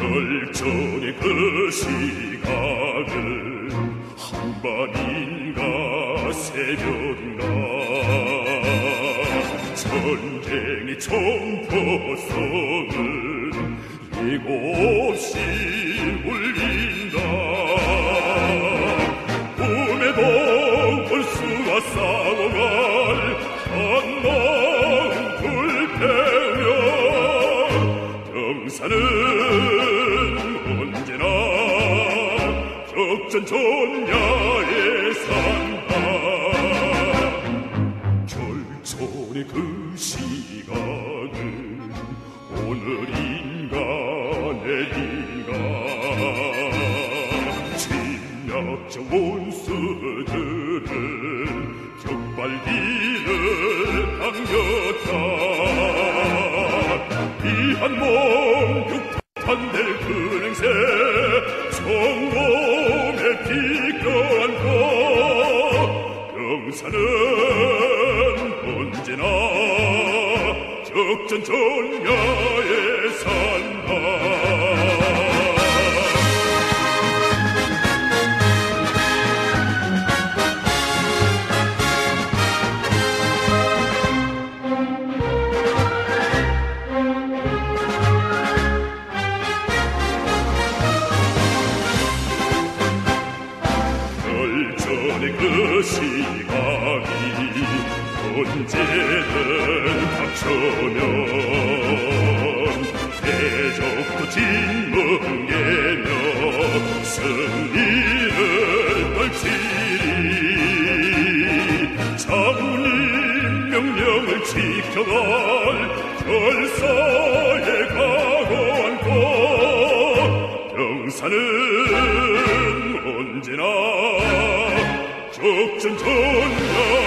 결전의 그 시각은 한밤인가 새벽인가 전쟁의 총포성은 예고없이 울린다. 꿈에도 볼 수가 싸워갈 한마음 불태우며 병사는 언제나 적전 전야에 산다. 결전의 그 시간은 오늘인가 내일인가 침략자 원수들은 격발기를 당겼다. 이한 몸 육탄될 그 행세 성공에 비껴안고 병사는 언제나 적전 전야에 산다. 결전의 그 시각이 언제든 닥쳐면 대적도 진멍개며 승리를 떨치리. 장군님 명령을 지켜갈 결사에 각오 안고 병사는 언제나 적전 전야